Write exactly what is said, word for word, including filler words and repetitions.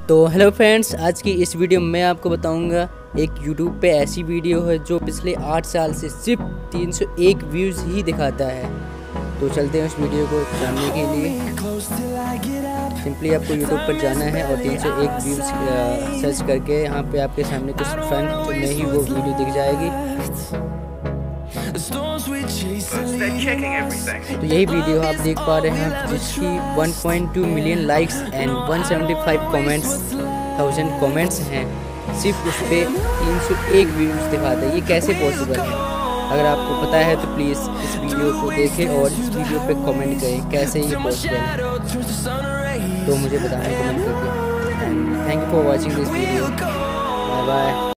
तो hello friends, आज की इस वीडियो में मैं आपको बताऊंगा एक यूट्यूब पे ऐसी वीडियो है जो पिछले आठ साल से सिर्फ तीन सौ एक व्यूज़ ही दिखाता है। तो चलते हैं उस वीडियो को जानने के लिए। सिंपली आपको यूट्यूब पर जाना है और तीन सौ एक व्यूज़ सर्च करके यहाँ पे आपके सामने कुछ फ्रंट में ही वो वीडियो दिख जाएगी। तो यही वीडियो आप देख पा रहे हैं जिसकी one point two million likes and one seventy five comments thousand comments हैं। सिर्फ उस पर तीन सौ एक व्यूज़ दिखाते हैं। ये कैसे पॉसिबल है? अगर आपको पता है तो प्लीज़ इस वीडियो को देखें और इस वीडियो पे कमेंट करें कैसे ये पॉसिबल है। तो मुझे बताएं कमेंट करके। Thank you for watching this video. Bye bye.